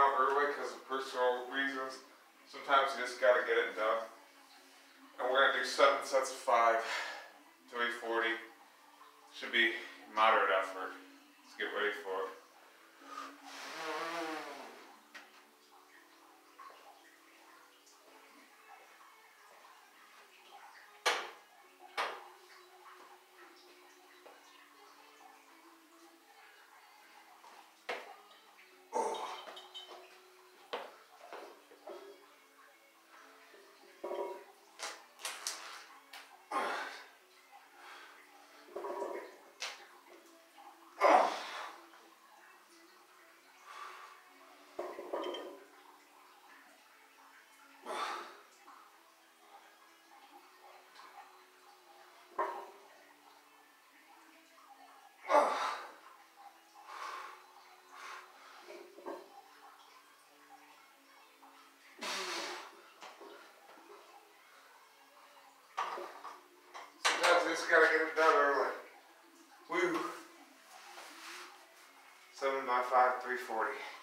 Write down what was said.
out early because of personal reasons. Sometimes you just gotta get it done. And we're gonna do 7 sets of 5 to 840. Should be moderate effort. Let's get ready for it. Sometimes you just gotta get it done early. Woo! 7 by 5, 340.